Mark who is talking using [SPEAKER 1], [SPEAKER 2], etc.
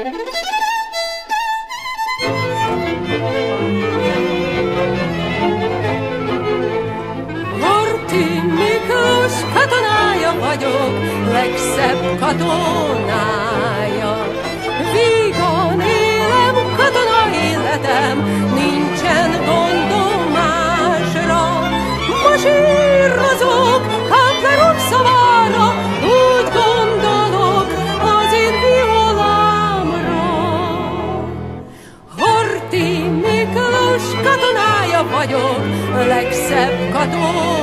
[SPEAKER 1] Horthy Miklós katonája vagyok, legszebb katonája. Vígan élem katona életem, nincsen gondom másra. Masírozok Kamplerov szavára, úgy gondolok az én violámra. Horthy Miklós katonája vagyok, legszebb katona.